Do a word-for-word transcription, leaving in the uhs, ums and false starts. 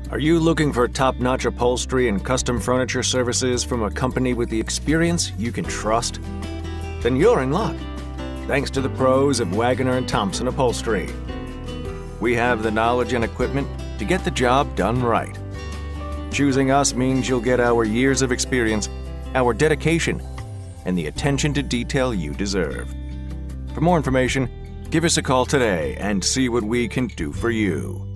Are you looking for top-notch upholstery and custom furniture services from a company with the experience you can trust? Then you're in luck, thanks to the pros of Waggoner and Thompson Upholstery. We have the knowledge and equipment to get the job done right. Choosing us means you'll get our years of experience, our dedication, and the attention to detail you deserve. For more information, give us a call today and see what we can do for you.